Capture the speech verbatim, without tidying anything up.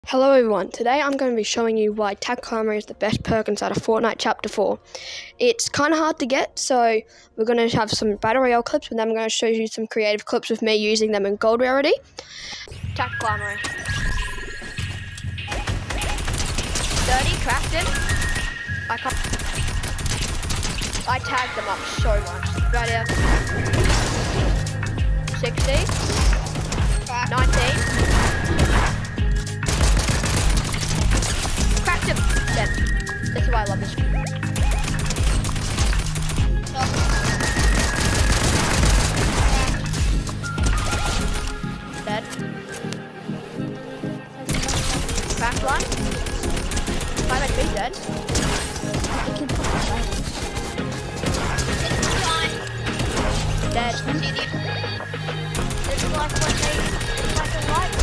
Hello everyone, today I'm going to be showing you why Tactical Armory is the best perk inside of Fortnite Chapter four. It's kind of hard to get, so we're going to have some Battle Royale clips and then I'm going to show you some creative clips with me using them in gold rarity. Tactical Armory. thirty, cracked it. I can't... I tagged them up so much. Right here. sixty. nineteen. Cracked him. Dead. This is why I love this. Dead. Cracked one. Might make me dead. Dead. It's like when they like a light.